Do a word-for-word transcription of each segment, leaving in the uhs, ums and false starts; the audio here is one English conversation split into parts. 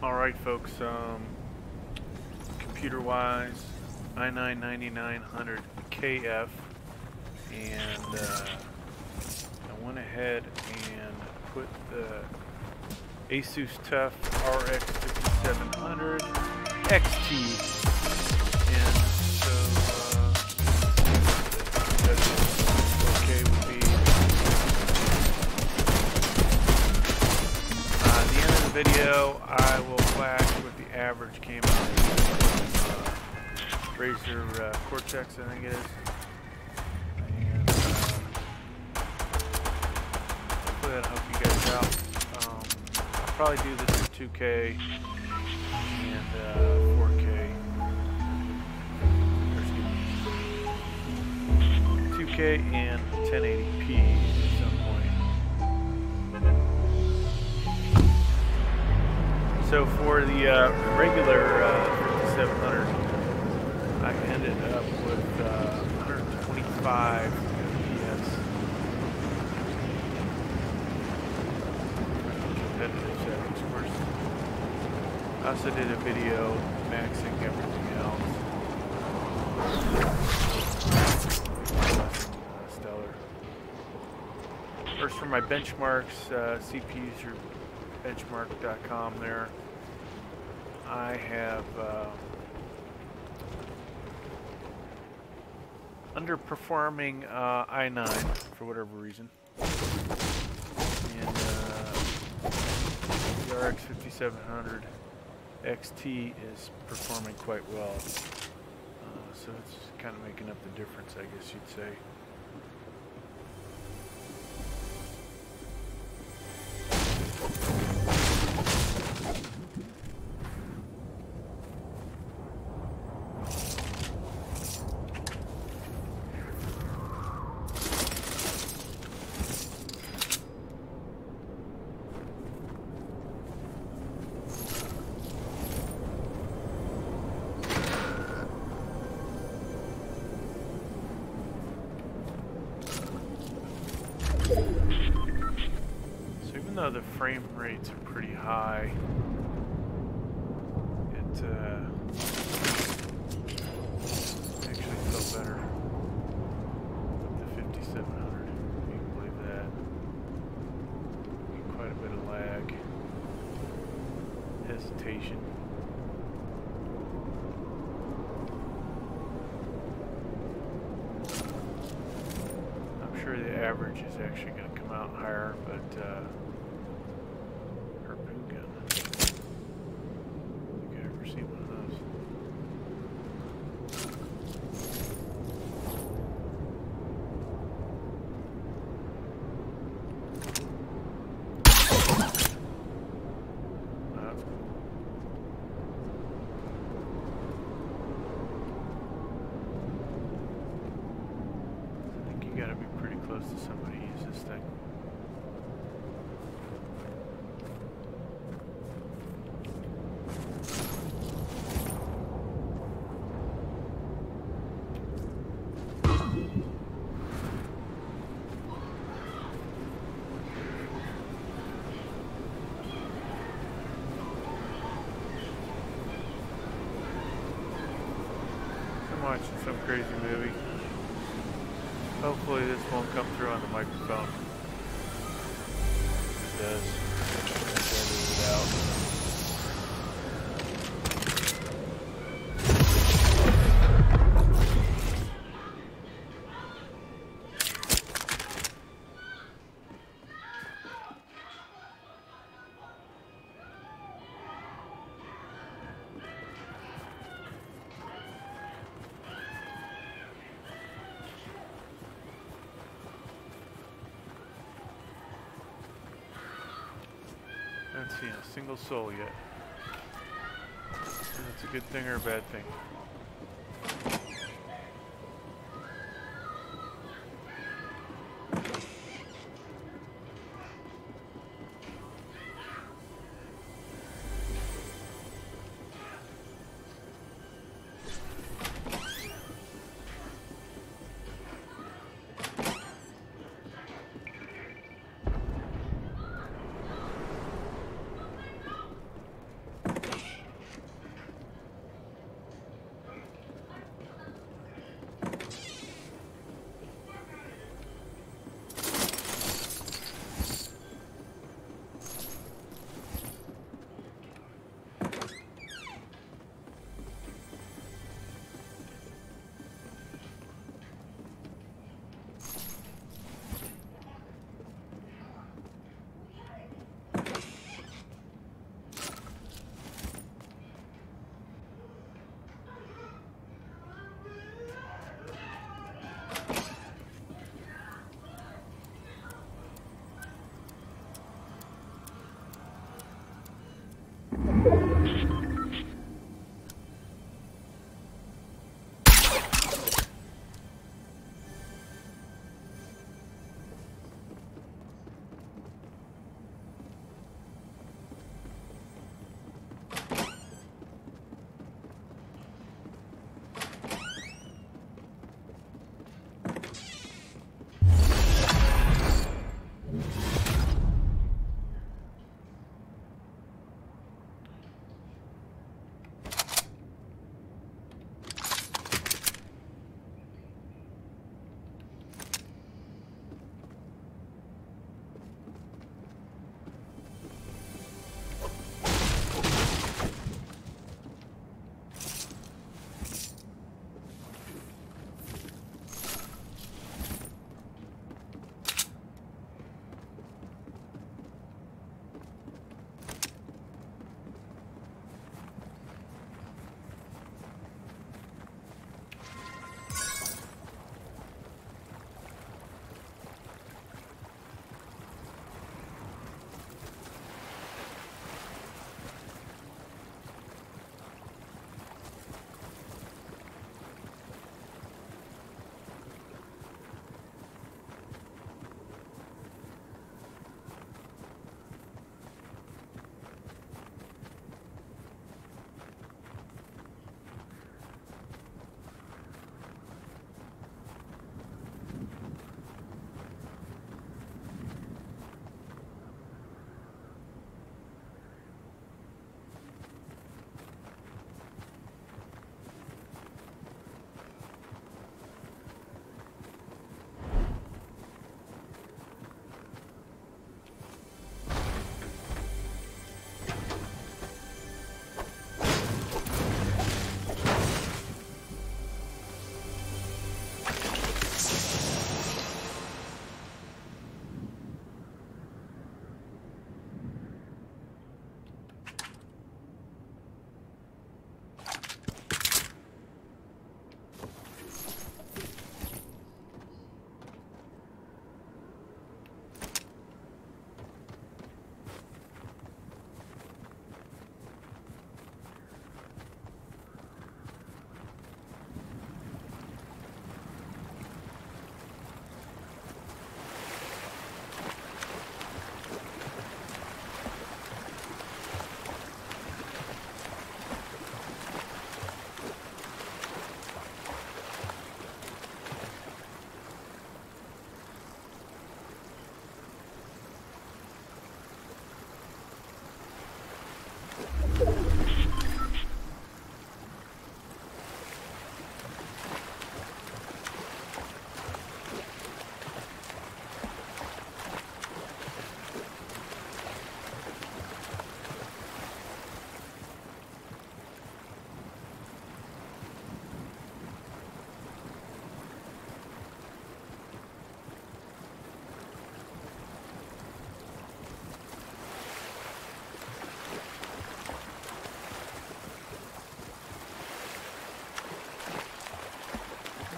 Alright folks, um, computer wise, i nine ninety-nine hundred K F, and uh, I went ahead and put the Asus TUF R X fifty-seven hundred X T in, so uh, that's okay with me. Uh, at the end of the video, I will flash what the average came out of uh, Razer uh, Cortex, I think it is. And uh, hopefully that'll help you guys out. Um, I'll probably do this in two K and uh, four K. two K and ten eighty p at some point. So for the uh, regular uh, fifty-seven hundred, I ended up with uh, one twenty-five F P S. Competitive settings, of course. I also did a video maxing everything else. Uh, stellar. First, for my benchmarks, uh, C P user benchmark dot com there. I have uh, underperforming uh, i nine for whatever reason, and uh, the R X fifty-seven hundred X T is performing quite well, uh, so it's kind of making up the difference, I guess you'd say. Though the frame rates are pretty high, it uh, actually felt better with the fifty-seven hundred, if you can believe that. Quite a bit of lag, hesitation. I'm sure the average is actually going to come out higher, but uh, gotta be pretty close to somebody who uses this thing. I'm watching some crazy movie. Hopefully this won't come through on the microphone. It does. Edit it out. I haven't seen a single soul yet. And that's a good thing or a bad thing.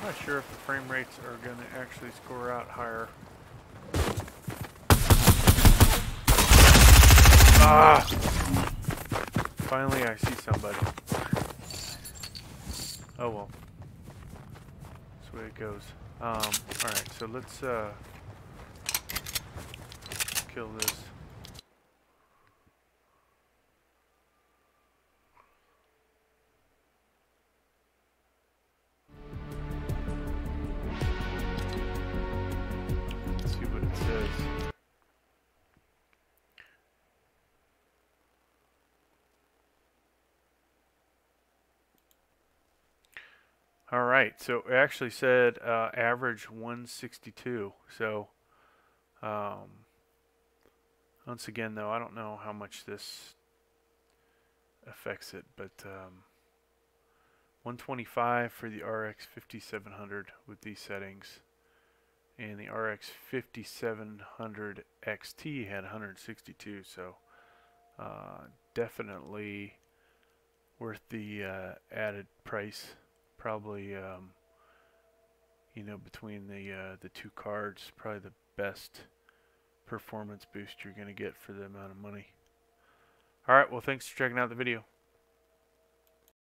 not sure if the frame rates are going to actually score out higher. Ah! Finally, I see somebody. Oh well. That's the way it goes. Um, Alright, so let's uh, kill this. Let's see what it says. Alright, so it actually said uh, average one sixty-two. So, um, once again though, I don't know how much this affects it, but um, one twenty-five for the R X fifty-seven hundred with these settings, and the R X fifty-seven hundred X T had one sixty-two, so uh, definitely worth the uh, added price. Probably, um, you know, between the uh, the two cards, probably the best performance boost you're going to get for the amount of money. Alright, well, thanks for checking out the video.